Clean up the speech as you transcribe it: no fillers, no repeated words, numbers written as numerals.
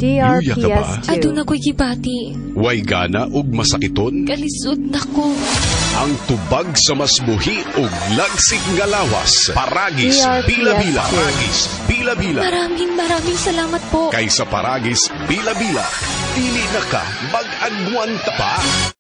DRPS Aduna ko'y gibati. Way gana ug masakiton. Kalisod na ko. Ang tubag sa masbuhi ug lagsig nga lawas. Paragis Bila-Bila. Paragis Bila-Bila. Maraming salamat po. Kaysa Paragis Bila-Bila, dili na ka mag-agwanta pa.